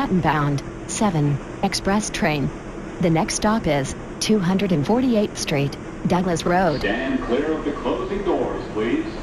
Manhattan-bound 7 express train. The next stop is 248th Street, Douglas Road. Stand clear of the closing doors, please.